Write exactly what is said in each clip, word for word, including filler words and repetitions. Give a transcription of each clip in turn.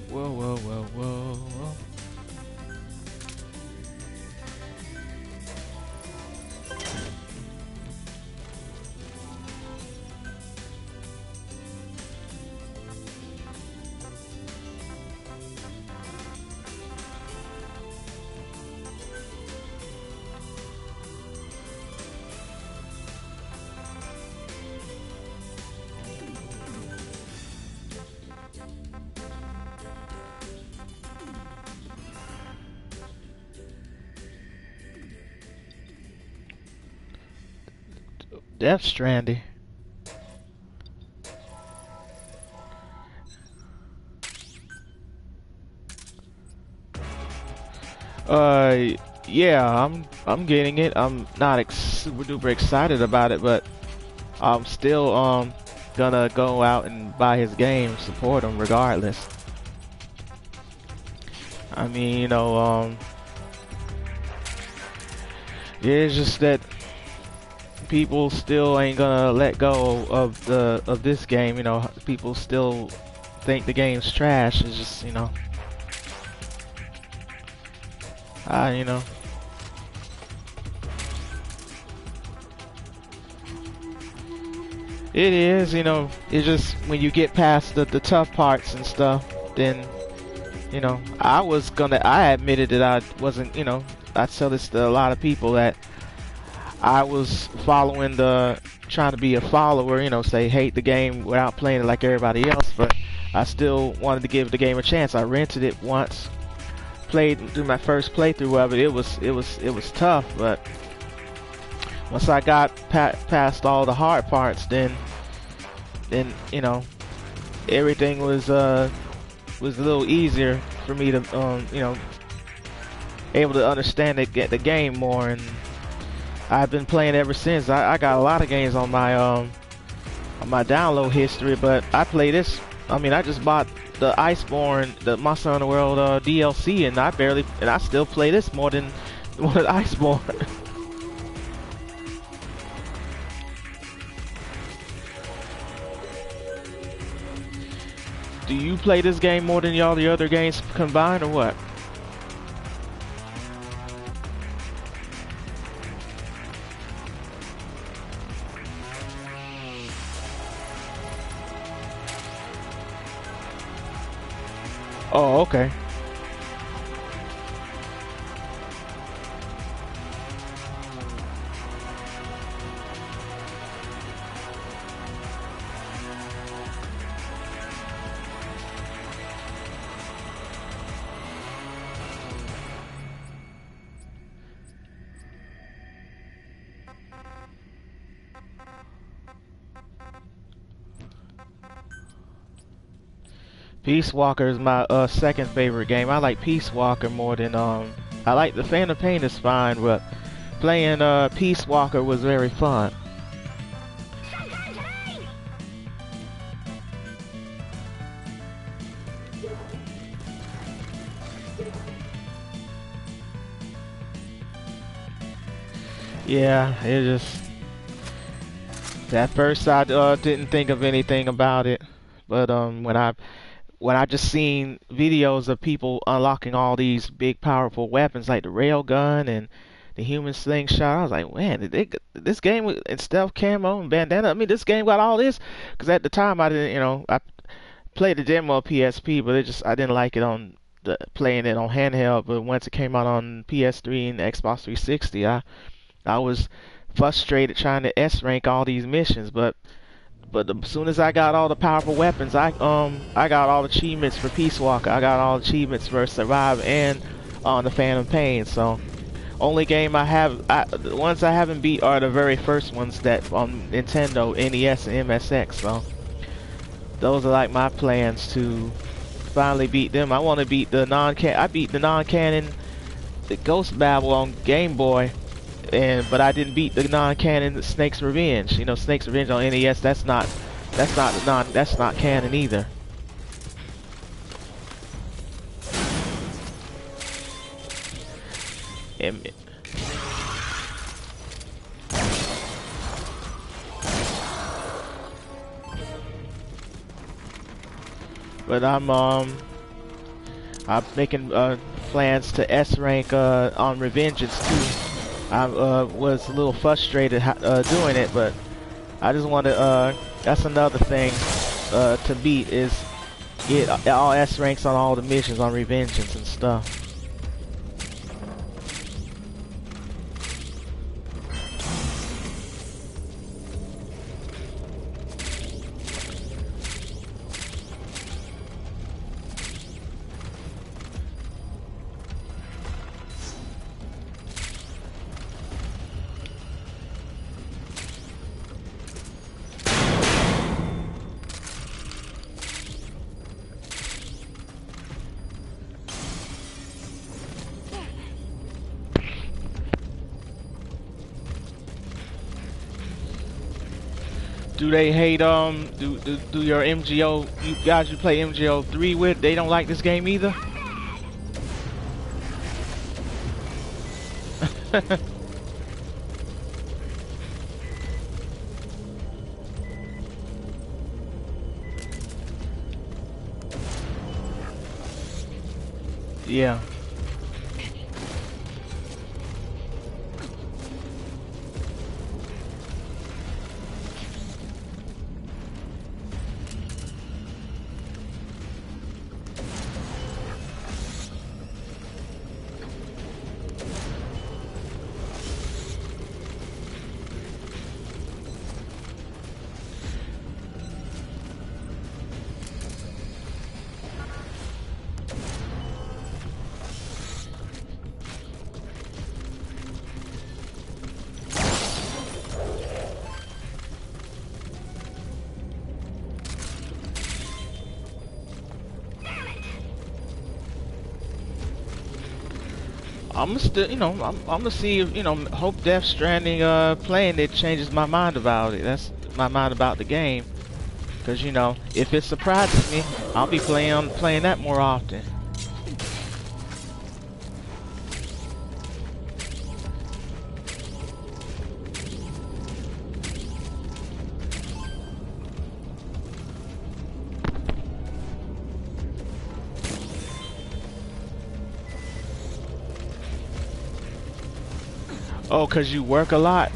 Whoa, whoa, whoa, whoa, whoa. Death Stranding. Uh, yeah, I'm I'm getting it. I'm not ex super duper excited about it, but I'm still um gonna go out and buy his game, support him regardless. I mean, you know, um, yeah, it's just that people still ain't gonna let go of the of this game. You know, people still think the game's trash. It's just, you know, I, you know. It is, you know, it's just when you get past the, the tough parts and stuff, then, you know, I was gonna, I admitted that I wasn't, you know, I tell this to a lot of people that I was following the, trying to be a follower, you know, say hate the game without playing it like everybody else, but I still wanted to give the game a chance. I rented it once, played through my first playthrough of it. It was, it was, it was tough, but once I got pa past all the hard parts, then, then you know, everything was uh was a little easier for me to um you know, able to understand it, get the game more, and I've been playing ever since. I, I got a lot of games on my um on my download history, but I play this. I mean, I just bought the Iceborne, the Monster Hunter World uh, D L C, and I barely, and I still play this more than more than Iceborne. Do you play this game more than all the other games combined, or what? Oh, okay. Peace Walker is my uh, second favorite game. I like Peace Walker more than um. I like the Phantom Pain is fine, but playing uh Peace Walker was very fun. Yeah, it just at first I uh, didn't think of anything about it, but um when I when I just seen videos of people unlocking all these big powerful weapons like the railgun and the human slingshot, I was like, man, did they, this game with and stealth camo and bandana. I mean, this game got all this, because at the time I didn't, you know, I played the demo of P S P, but it just I didn't like it on the playing it on handheld. But once it came out on P S three and Xbox three sixty, I I was frustrated trying to S rank all these missions, but but as soon as I got all the powerful weapons, I um I got all the achievements for Peace Walker. I got all the achievements for Survive and on the Phantom Pain. So only game I have, I, the ones I haven't beat are the very first ones that on Nintendo, N E S, and M S X. So those are like my plans to finally beat them. I want to beat the non-can. I beat the non-canon, the Ghost Babel on Game Boy. And but I didn't beat the non-canon Snake's Revenge. You know, Snake's Revenge on N E S. That's not, that's not non, that's not canon either. And, but I'm um, I'm making uh, plans to S rank uh, on Revengeance too. I uh, was a little frustrated uh, doing it, but I just want to. Uh, that's another thing uh, to beat is get all S ranks on all the missions on Revengeance and stuff. Do they hate um do, do do your M G O you guys you play M G O three with, they don't like this game either? Yeah. I'm still, you know, I'm, I'm gonna see if, you know, hope Death Stranding uh playing it changes my mind about it. That's my mind about the game, because you know, if it surprises me, I'll be playing playing that more often. Oh, cause you work a lot.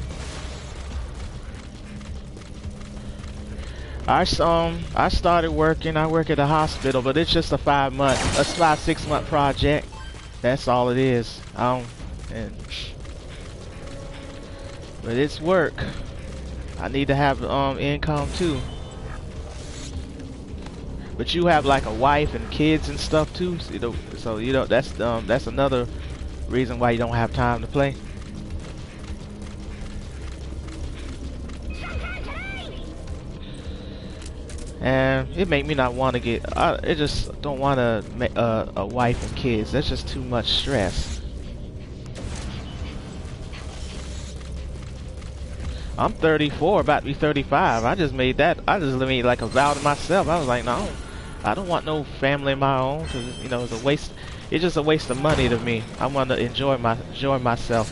I um I started working. I work at a hospital, but it's just a five month, a five six month project. That's all it is. I don't, and, but it's work. I need to have um income too. But you have like a wife and kids and stuff too. So you know, so you know that's um that's another reason why you don't have time to play. And it made me not want to get. I, I just don't want to make uh, a wife and kids. That's just too much stress. I'm thirty-four, about to be thirty-five. I just made that. I just made like a vow to myself. I was like, no, I don't want no family of my own. Cause you know, it's a waste. It's just a waste of money to me. I want to enjoy my enjoy myself.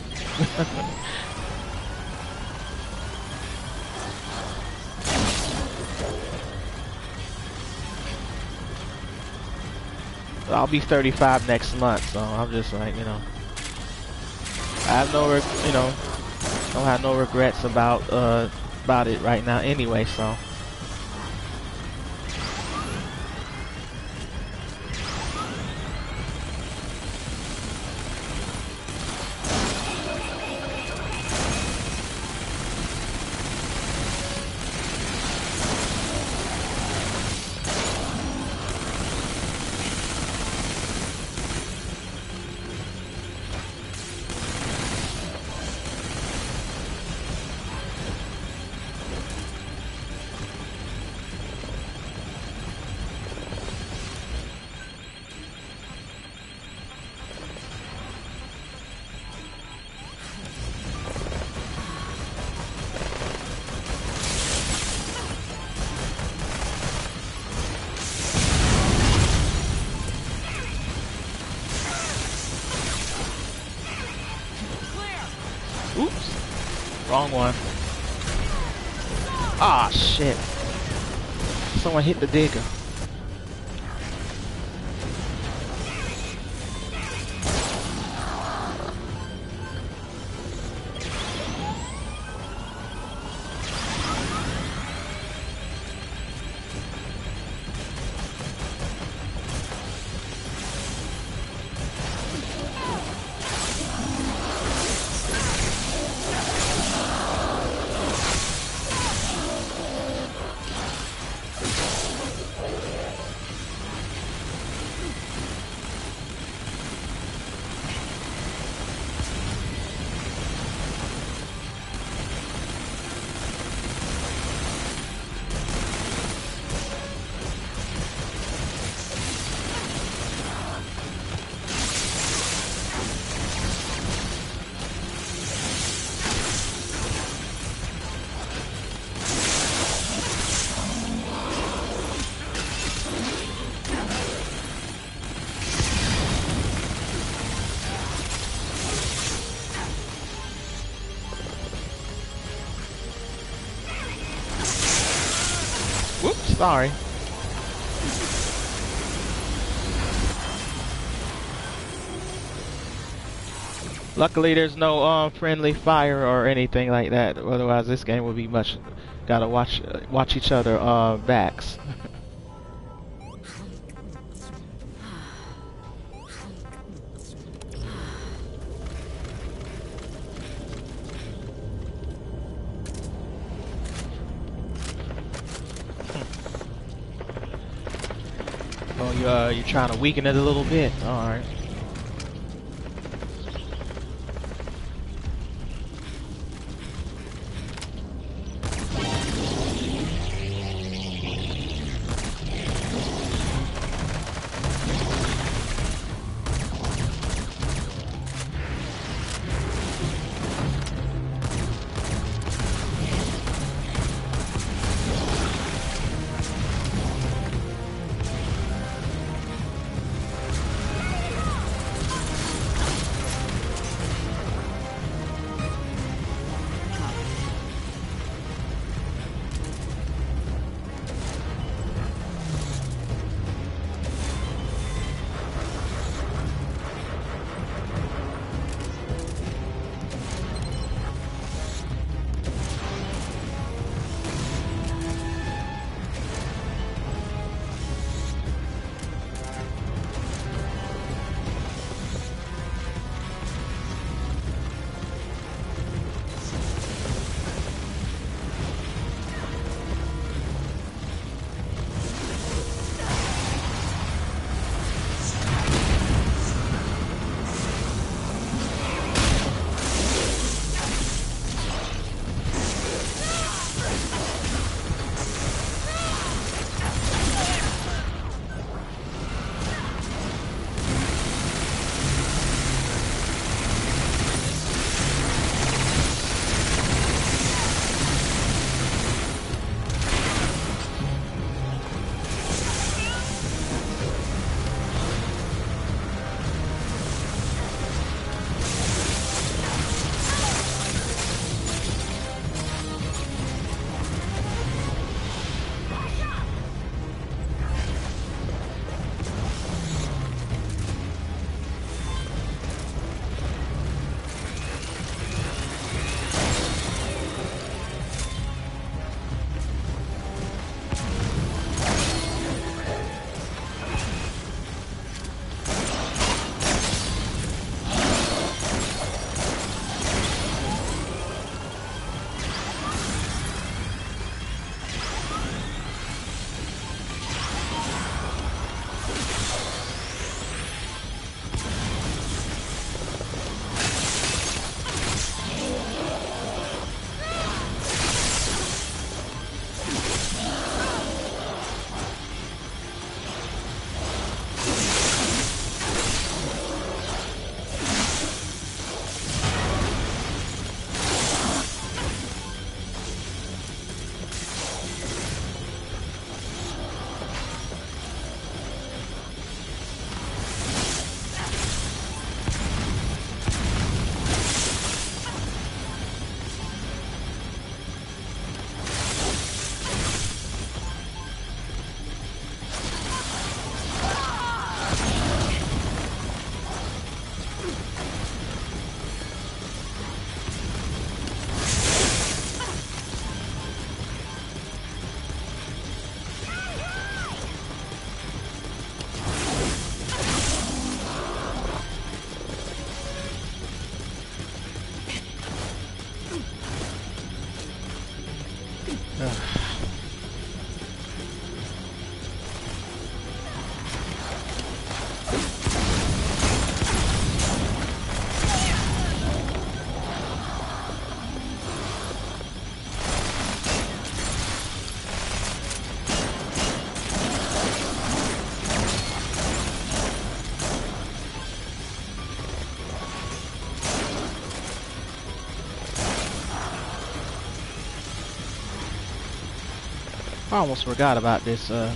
I'll be thirty-five next month, so I'm just like, you know, I have no, you know, don't have no regrets about uh about it right now anyway. So. Oops. Wrong one. Ah, shit. Someone hit the digger. Sorry. Luckily, there's no um, friendly fire or anything like that. Otherwise, this game would be much. Gotta watch uh, watch each other uh, backs. Oh, you uh, you're trying to weaken it a little bit. All right. I almost forgot about this. Uh,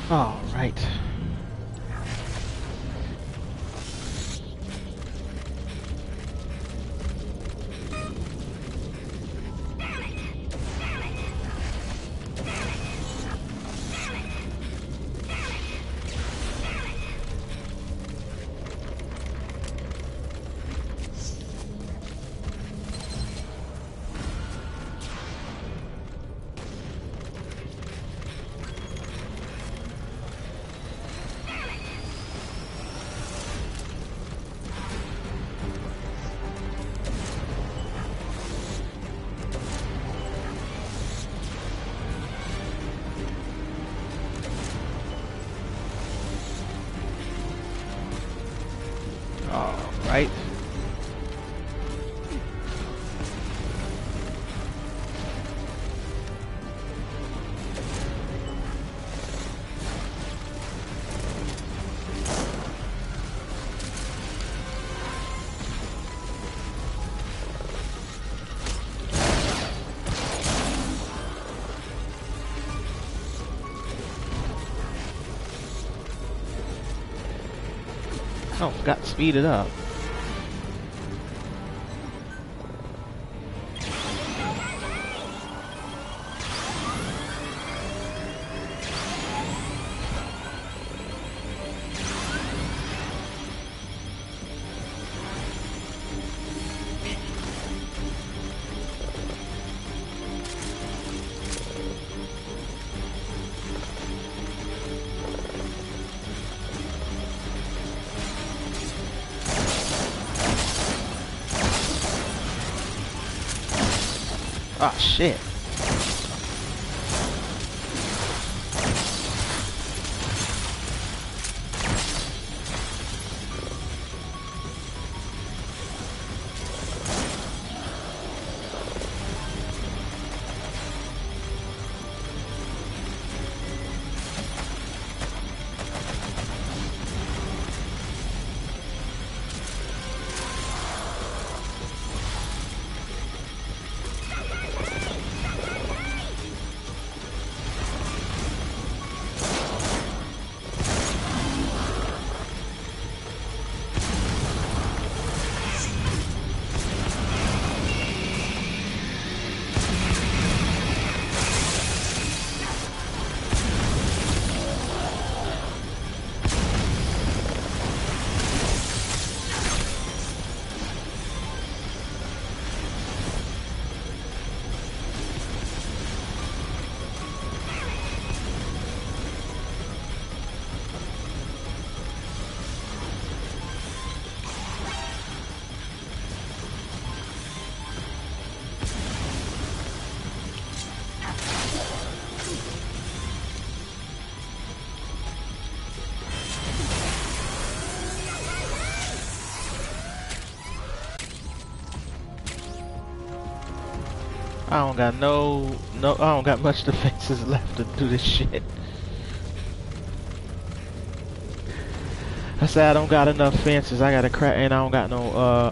All right. All right. Oh, forgot to speed it up. Ah, shit. I don't got no, no, I don't got much defenses left to do this shit. I said I don't got enough fences. I gotta crack, and I don't got no, uh...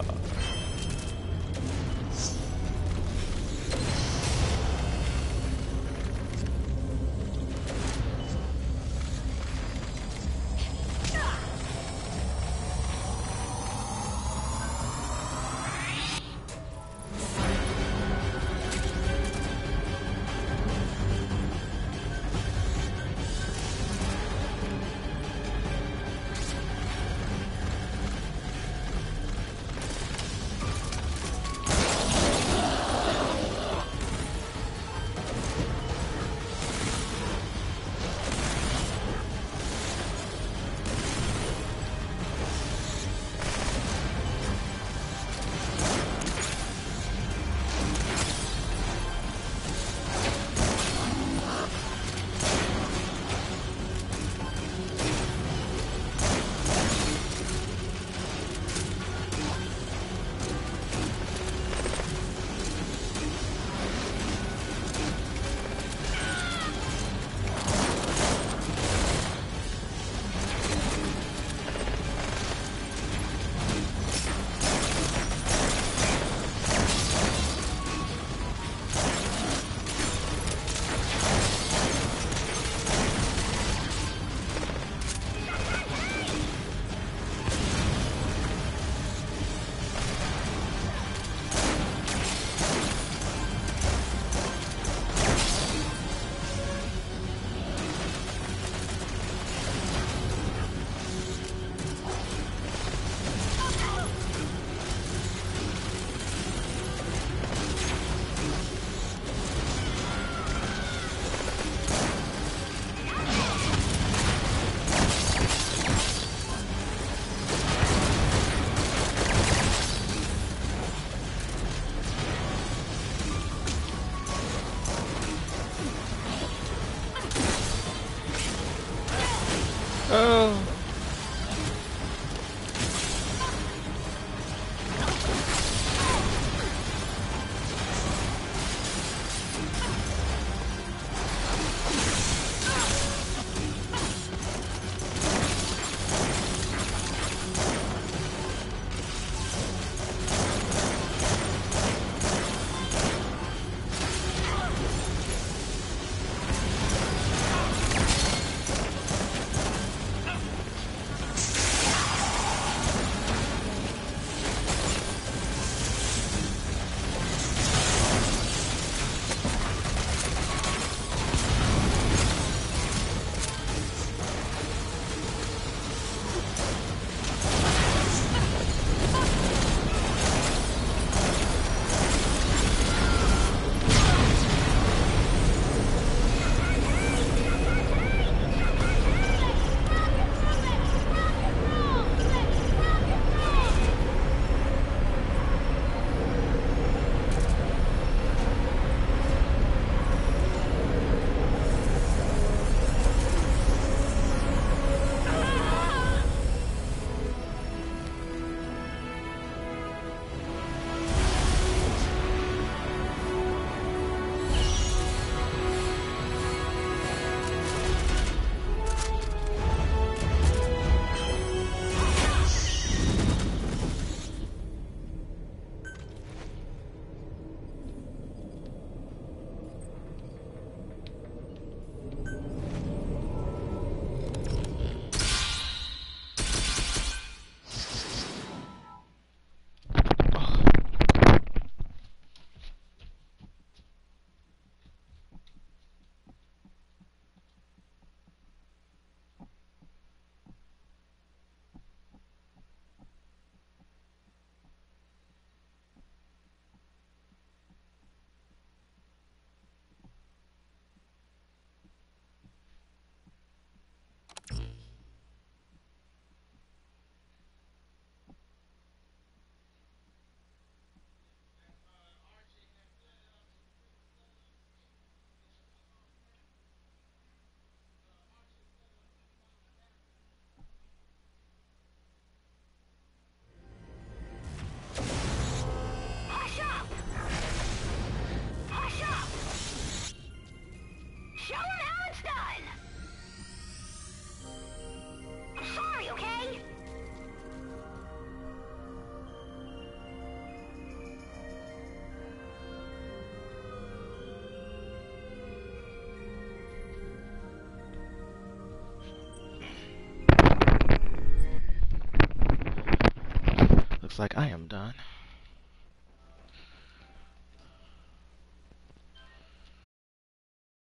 looks like I am done.